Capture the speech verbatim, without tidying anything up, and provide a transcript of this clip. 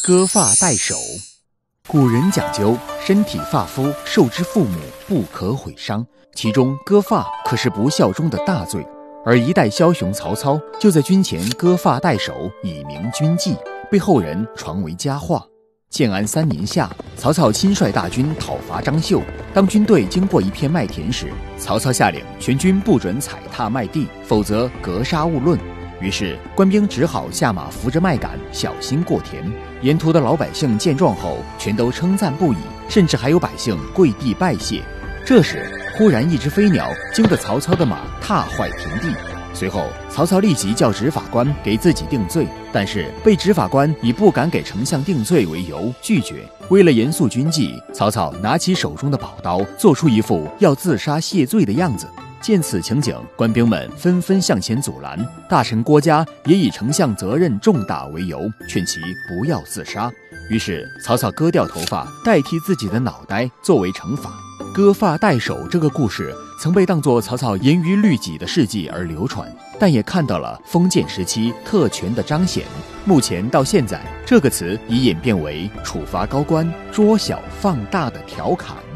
割发代首。古人讲究身体发肤受之父母，不可毁伤，其中割发可是不孝中的大罪。而一代枭雄曹操就在军前割发代首，以明军纪，被后人传为佳话。建安三年夏，曹操亲率大军讨伐张绣。当军队经过一片麦田时，曹操下令全军不准踩踏麦地，否则格杀勿论。于是官兵只好下马扶着麦秆，小心过田。沿途的老百姓见状后，全都称赞不已，甚至还有百姓跪地拜谢。这时，忽然一只飞鸟惊得曹操的马踏坏田地。随后，曹操立即叫执法官给自己定罪，但是被执法官以不敢给丞相定罪为由拒绝。为了严肃军纪，曹操拿起手中的宝刀，做出一副要自杀谢罪的样子。见此情景，官兵们纷纷向前阻拦，大臣郭嘉也以丞相责任重大为由，劝其不要自杀。于是曹操割掉头发，代替自己的脑袋作为惩罚。割发代首这个故事曾被当作曹操严于律己的事迹而流传，但也看到了封建时期特权的彰显。目前到现在，这个词已演变为处罚高官、捉小放大的调侃。